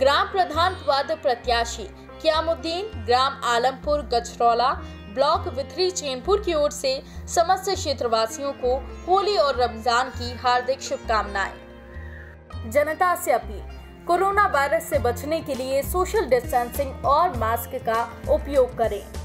ग्राम प्रधान पद प्रत्याशी क़यामुद्दीन, ग्राम आलमपुर गजरौला, ब्लॉक विथरी चैनपुर की ओर से समस्त क्षेत्रवासियों को होली और रमजान की हार्दिक शुभकामनाएं। जनता से अपील, कोरोना वायरस से बचने के लिए सोशल डिस्टेंसिंग और मास्क का उपयोग करें।